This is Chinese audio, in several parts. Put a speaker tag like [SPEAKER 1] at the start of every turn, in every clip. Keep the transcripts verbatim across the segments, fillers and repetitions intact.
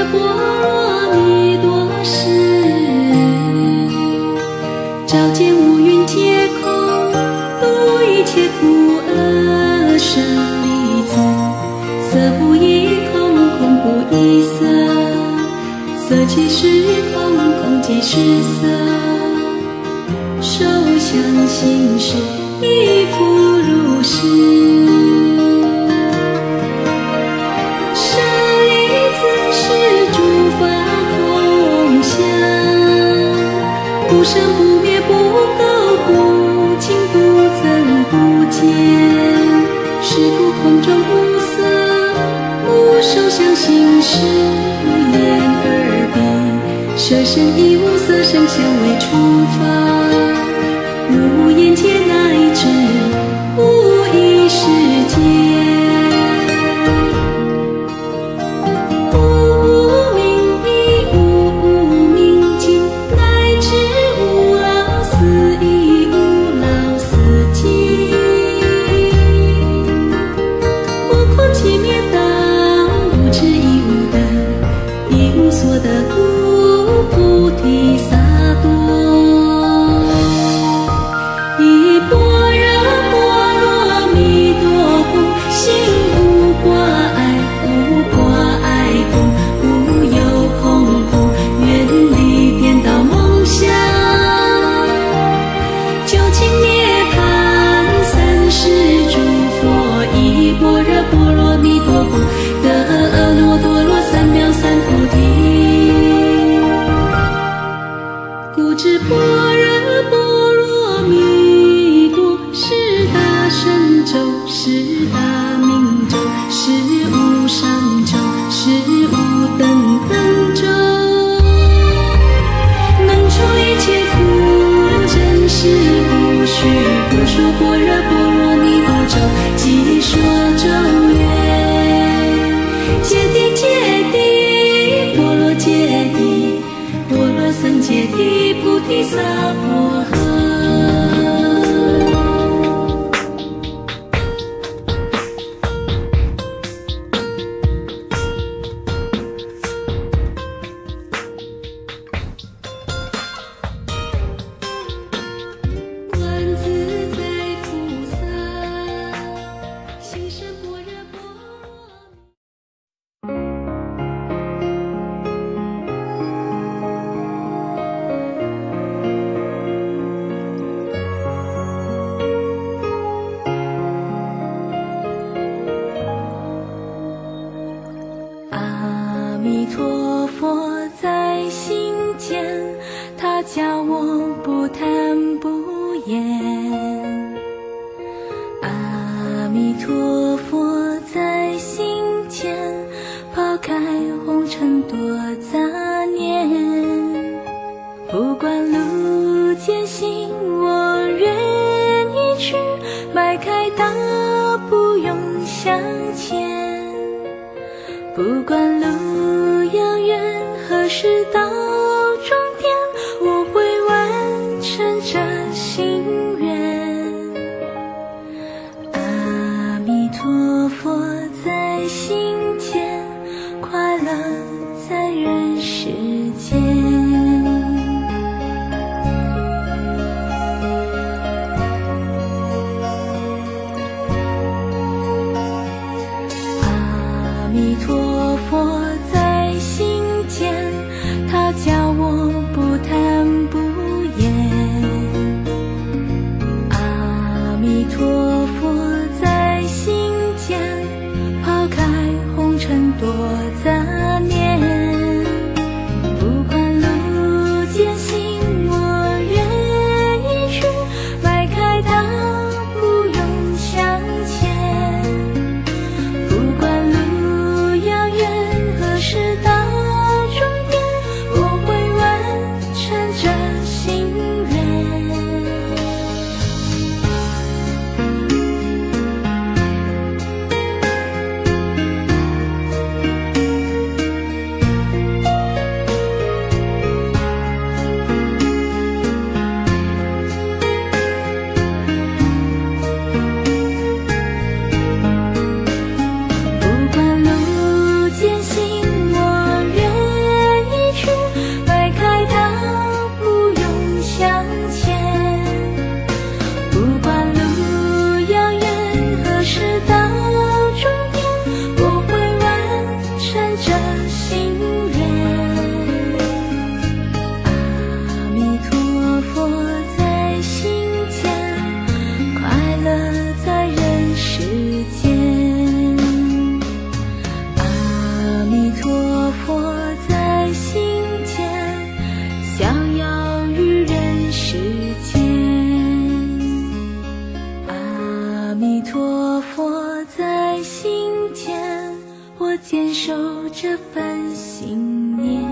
[SPEAKER 1] 波罗蜜多时，照见乌云皆空，度一切苦厄舍利子，色不异空，空不异色，色即是空，空即是色，受想行识亦复如是。舍利子，是诸法空相，不生不灭，不垢不净，不增不减，是故空中无色，无受想行识，无眼耳鼻舌身意，无色声香味触法，无眼界乃至无意识界。
[SPEAKER 2] 多杂念，不管
[SPEAKER 1] 信念。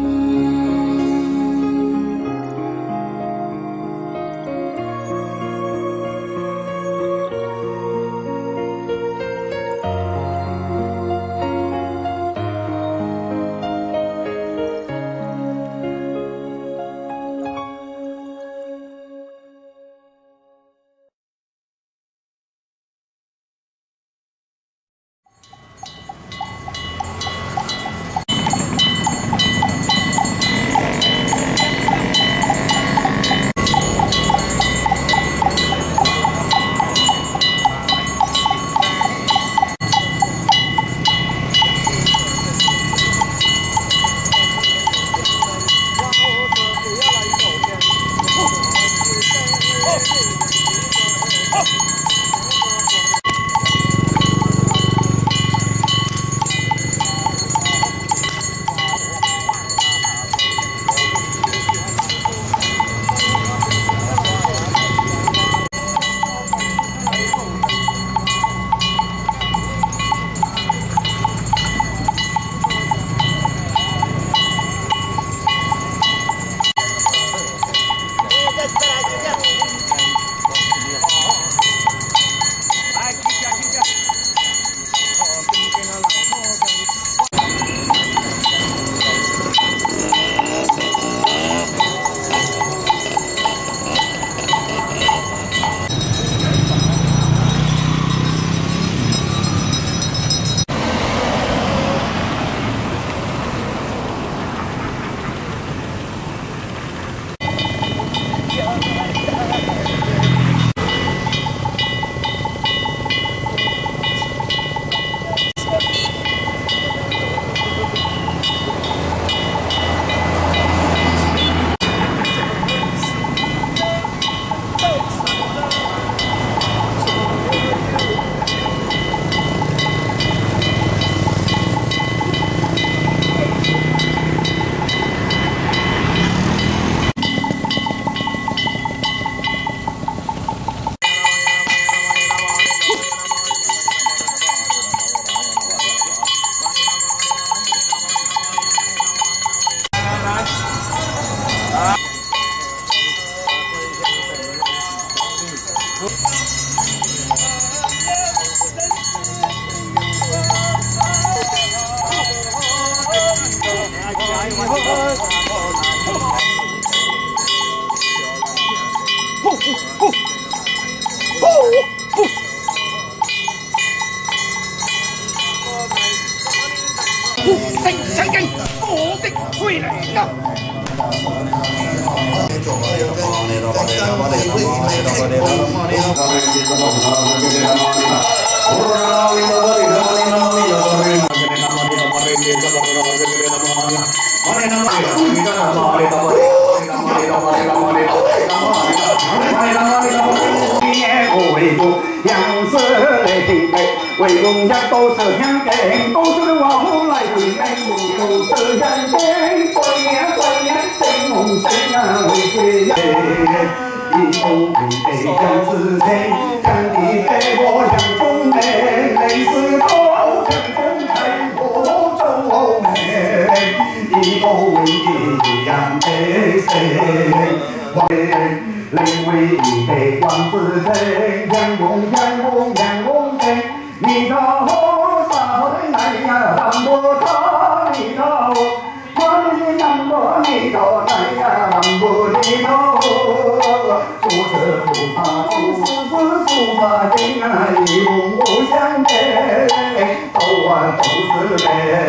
[SPEAKER 2] 为公家都是香根，都是我后来为民都是香根，过年过年谁梦谁啊为谁呀？一头为得将自谁，将地给我将中内，累死高将中开我周内，一头为地将得谁？累为得将自谁，将公将公将公谁？你到啥回来呀？当不他你到，他你当不你到来呀？当不你到，做事不怕出事事出发经啊，一无不相的，都啊都是的。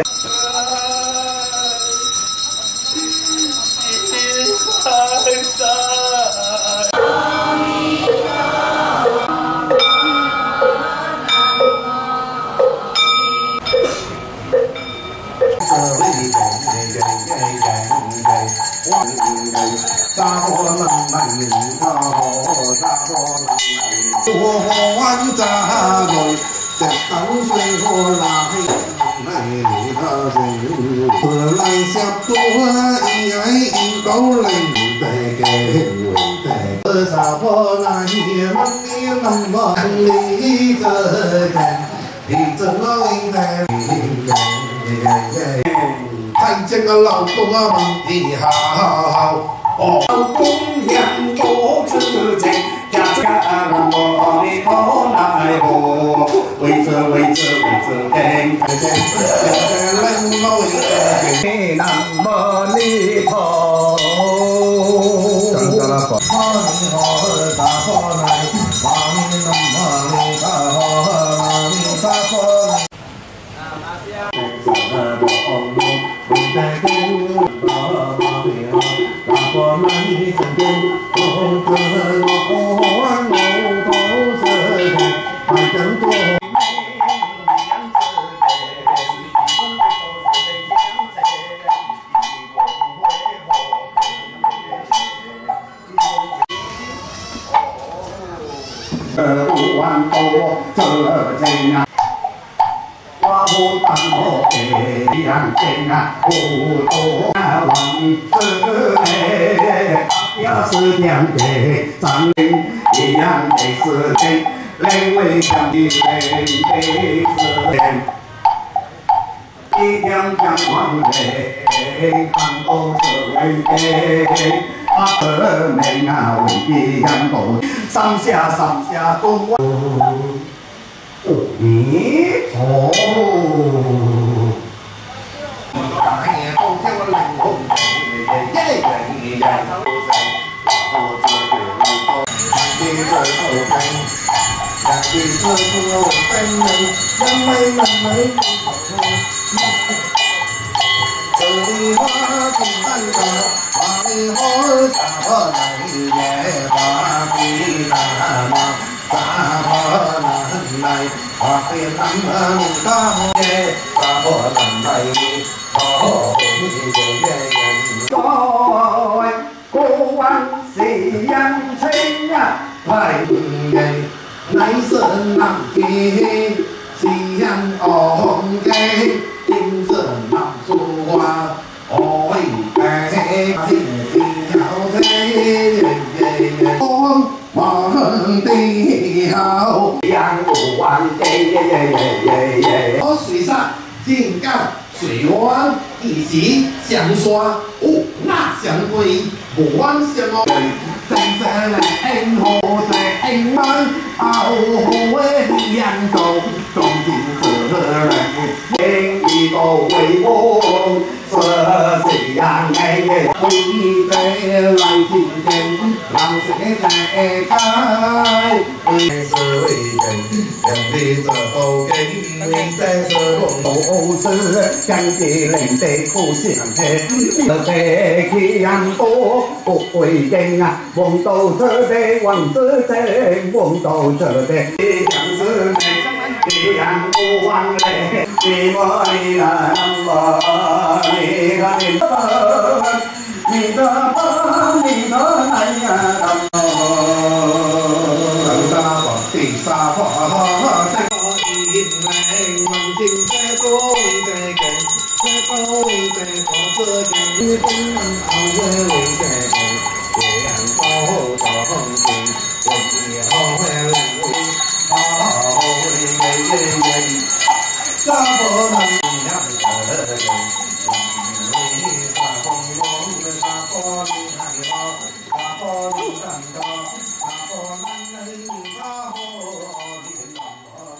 [SPEAKER 3] 我万家人，这当水火来，来你他人，自来下多一爱一高人在给为在，这啥破来也能你能么你这人，你这老人在人，在干净个老公啊，忙得好。哦，
[SPEAKER 2] 老公养多自在，家家人我的头来过，为着为着为着天开心，人我为着天南无厘头。
[SPEAKER 3] 阿弥陀佛，大佛来，阿弥南无阿弥陀佛，阿弥陀佛。
[SPEAKER 2] 不管多这真啊，我不当我给两天啊，不多啊往事嘞，要是两的张灵一样的事情，两位相的人的事情，一样讲完嘞，看多是为的。阿哥们啊，为的养狗，上下上下都我。阿弥陀佛。大爷都叫我冷空气，耶耶耶，我这个老公，你这后生，让你这个我真美，真美真美。这里我总看着。阿弥陀佛，来耶，阿弥达摩，达摩南来，阿弥南无达摩耶，达摩南来，阿弥陀耶。各位国王西洋吹呀，来耶，来生南极，西洋红给，金色南树花。哦喂，哎，天要飞，风忙地好，阳光耶耶耶耶耶。我水上金刚水湾以及相刷，哦，那相对不玩什么？真正来恩好在恩满，后会扬州，中间是人，天一个为我。这夕阳哎耶，回在来听见，让谁在开？为是为人，人的这后根，你在这都是将的人的故乡嘿，这在去阳多不会见啊，梦到这的王子在，梦到这的相思美。一样不忘嘞，你我你啊我，你个你的，你的吧，你的哎呀，等大王地沙花，再我一来，望见这个为这个，这个为这个这个，你不能熬为为这个，这样多多风景，我以后会来为。啊，喂喂喂喂，沙坡南洋的人，你沙坡龙的沙坡里海岛，沙坡里山高，沙坡南人沙坡里南坡。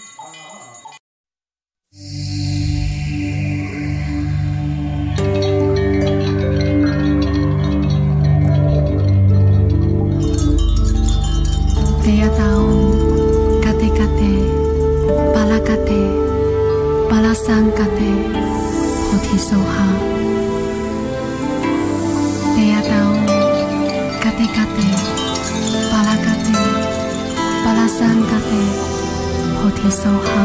[SPEAKER 1] Dea taong kate-kate, palakate, palasangkate, Bodhisoha. Dea taong kate-kate, palakate, palasangkate, Bodhisoha.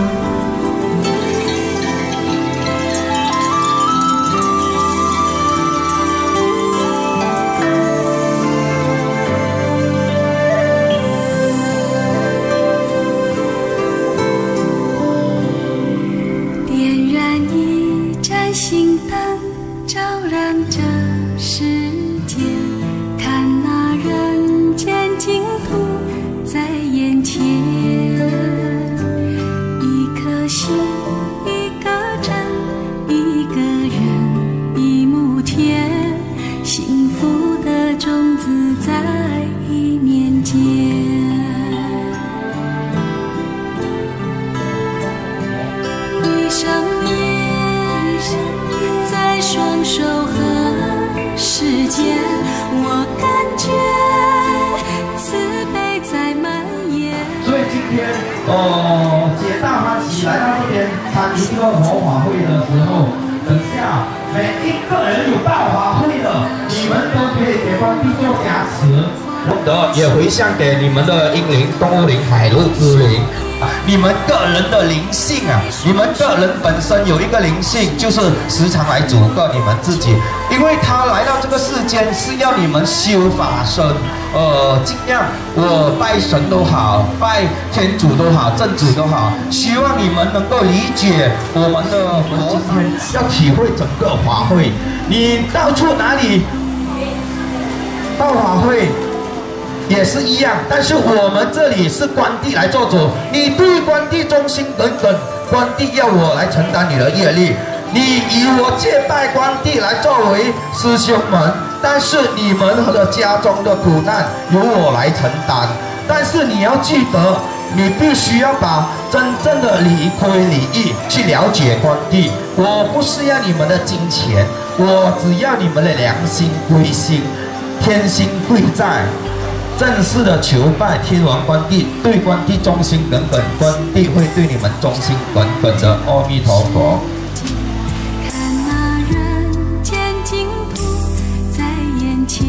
[SPEAKER 4] 哦，皆大欢喜来到这边参与这个佛法会的时候，等下每一个人有大法会的，你们都可以给观地做加持，的也回向给你们的英灵、动物灵、海陆之灵。 你们个人的灵性啊，你们个人本身有一个灵性，就是时常来阻隔你们自己，因为他来到这个世间是要你们修法身，呃，尽量我拜神都好，拜天主都好，正主都好，希望你们能够理解我们的佛今天要体会整个法会，你到处哪里到法会。 也是一样，但是我们这里是关帝来做主，你对关帝忠心耿耿，关帝要我来承担你的业力，你以我借拜关帝来作为师兄们，但是你们的家中的苦难由我来承担，但是你要记得，你必须要把真正的理亏理义去了解关帝，我不是要你们的金钱，我只要你们的良心归心，天心贵在。 正式的求拜天王关帝，对关帝忠心耿耿，关帝会对你们忠心耿耿的。阿弥陀佛。
[SPEAKER 1] 看那人间净土在眼前，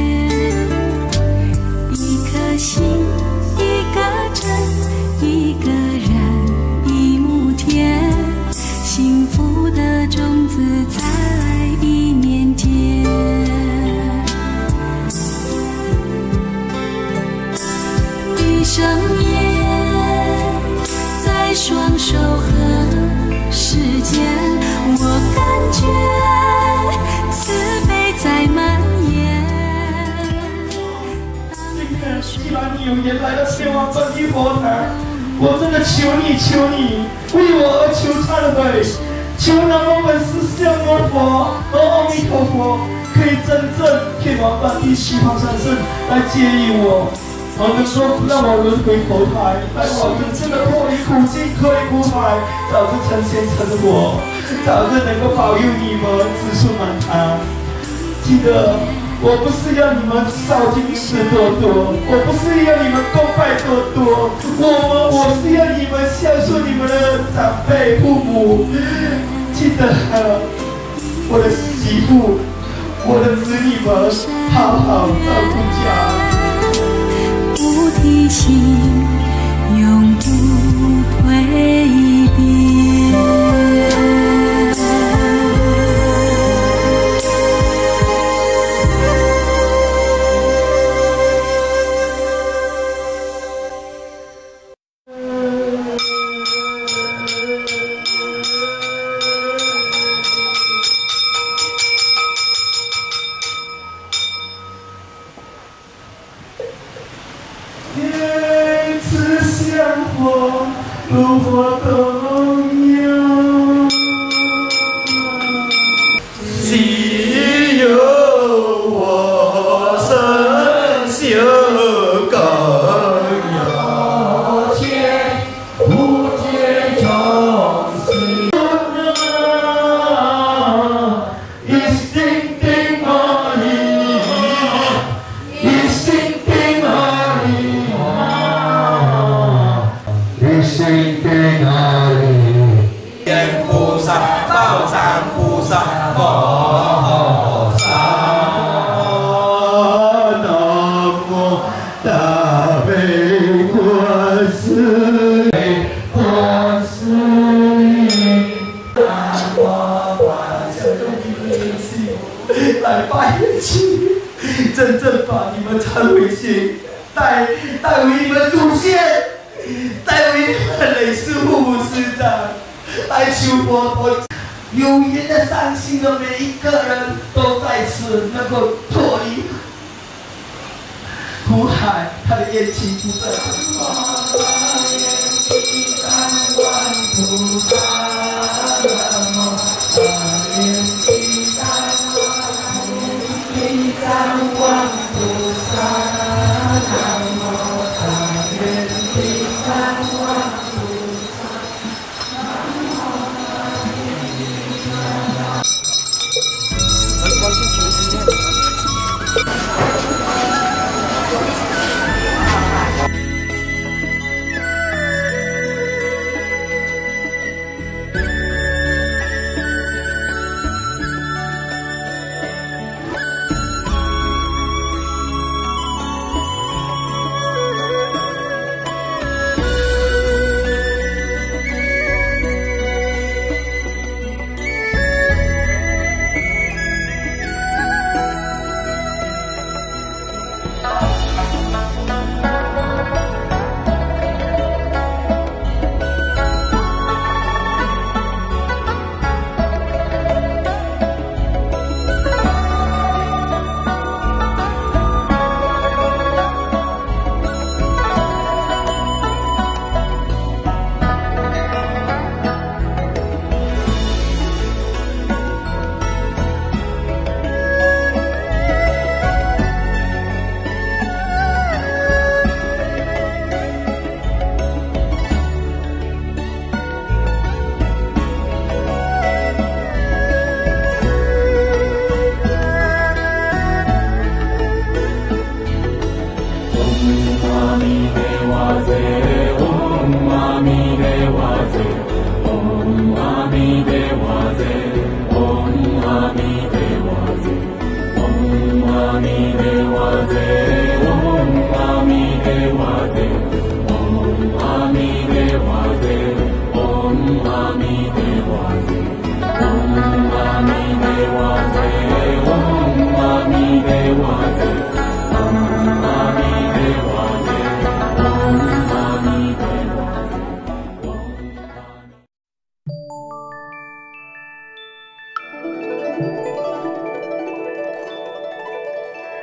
[SPEAKER 1] 一颗心，一个真，一个人，一亩田，幸福的种子在一念间。 闭上眼，在双手合十间，我感觉慈悲在蔓延。
[SPEAKER 4] 今天既然你有缘来到天王关帝佛堂，我真的求你求你为我而求忏悔，求南无本师释迦佛和阿弥陀佛可以真正天王关帝西方三圣来接引我。 我能够让我轮回投胎，让我真正的脱离苦境、脱离苦海，早日成仙成佛，早日能够保佑你们子孙满堂。记得，我不是要你们烧金纸多多，我不是要你们供拜多多，我们我是要你们孝顺你们的长辈父母。记得，我的媳妇，我的子女们，好好照顾家。
[SPEAKER 1] 菩提心永不蜕变。
[SPEAKER 4] 炉火供养，只有我身修供养，千无间众生，一心定我意，一心定我意。 心定哪里？观菩萨、道场菩萨、摩萨，南无大悲观世音，观世音，南无观世音，来拜起，真正把你们忏悔心带带回你们祖先。 带回你们累世父母师长来求佛陀，有缘的善心的每一个人都在此能够脱离苦海，他的冤情不再存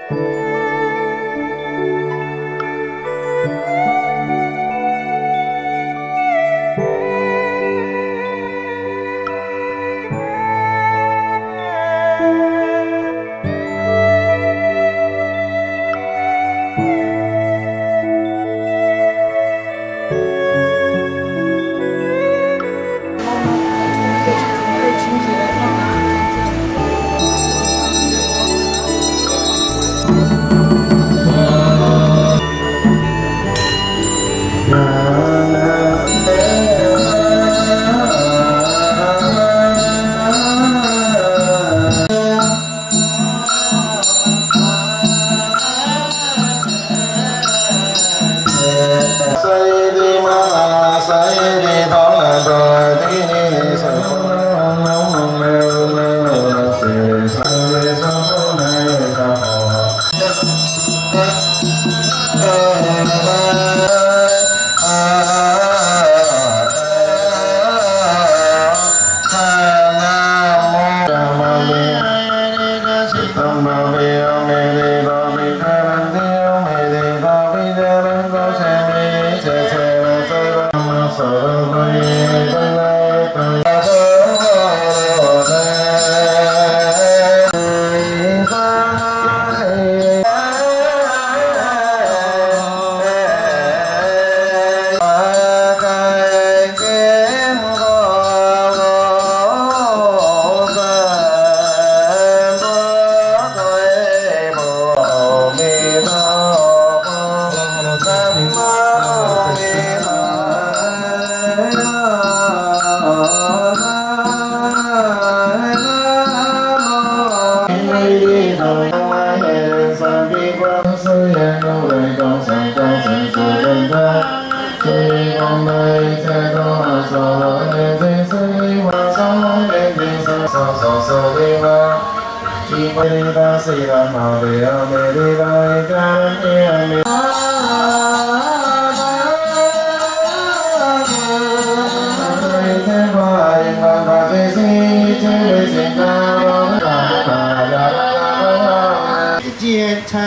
[SPEAKER 5] 阶层，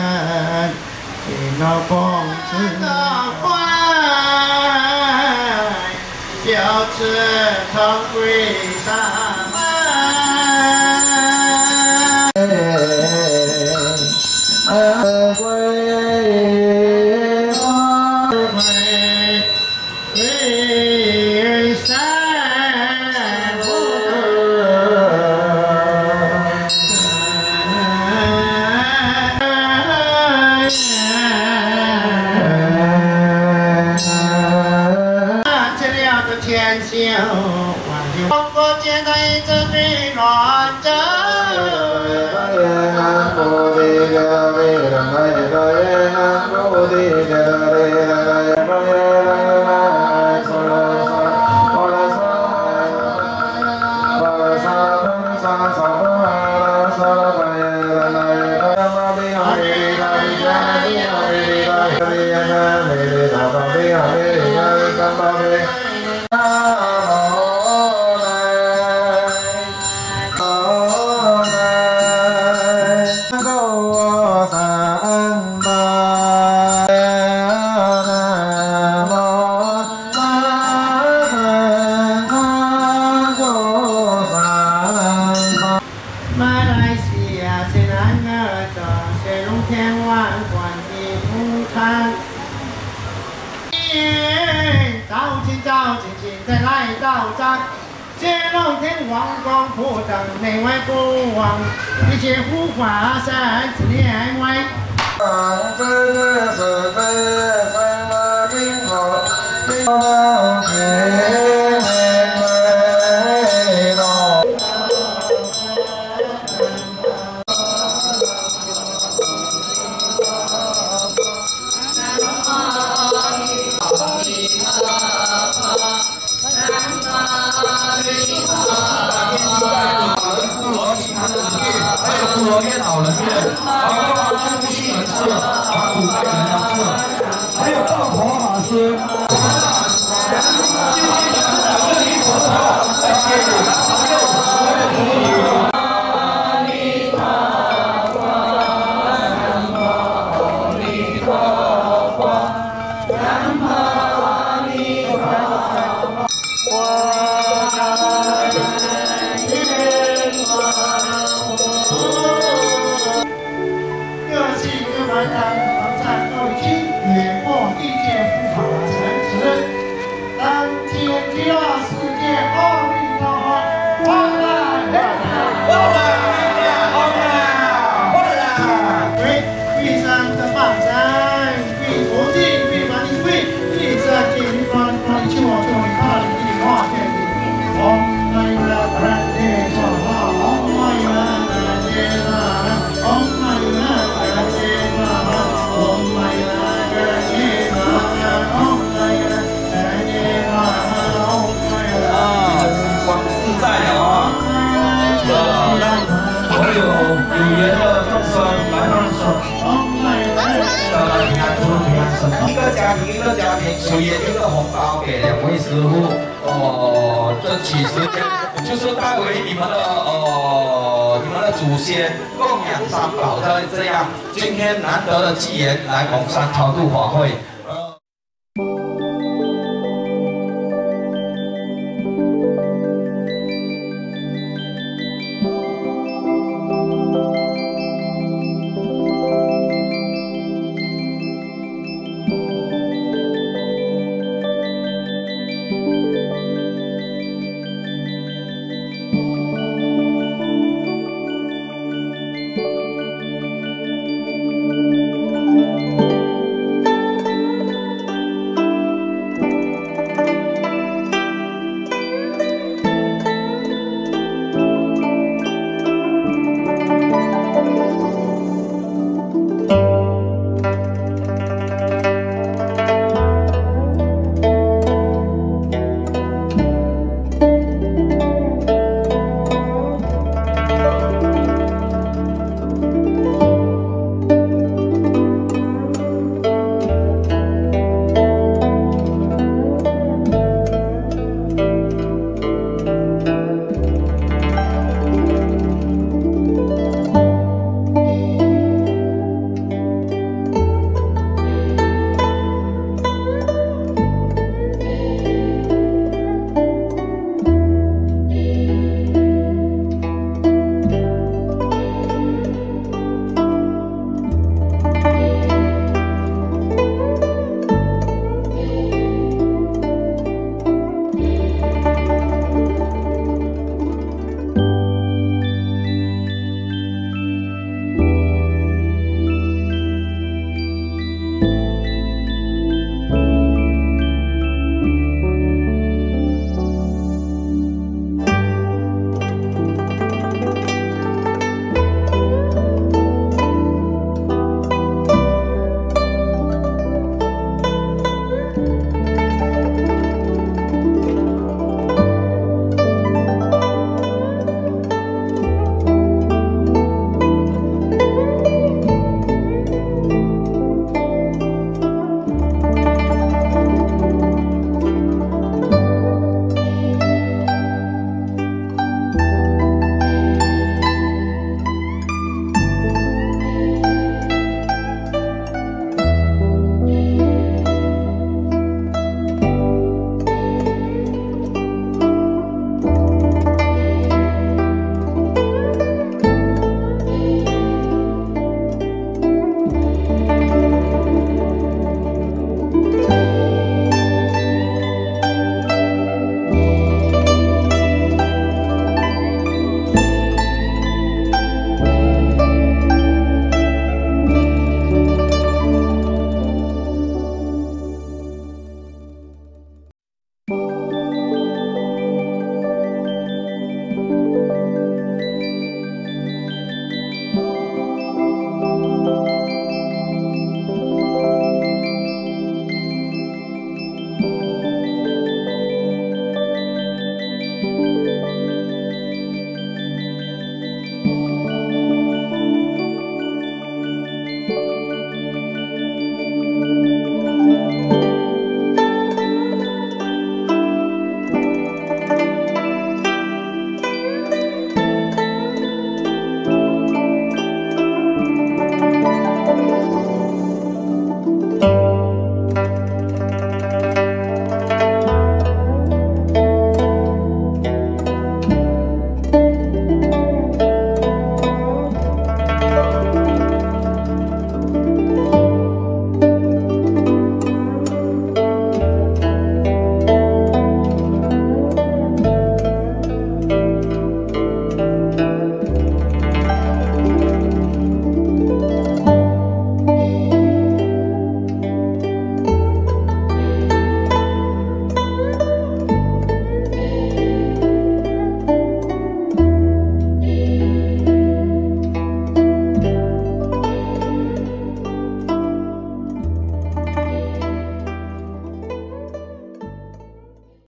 [SPEAKER 5] 老公子的怀，标志同归上门，归花归归山天秀，中国现在一直最乱着。接龙天王光普等内外不忘，一切护法神之内外。
[SPEAKER 4] 罗叶老人院，包括中心人士、马祖代人要士，还有道婆法师。阿弥陀佛。 有缘的众生来放手，呃，平安祝平安身体。一个家庭一个家庭，所以一个红包给两位师傅，哦，争取时间，就是代为你们的呃你们的祖先供养三宝的这样，今天难得的机缘来龙山超度法会。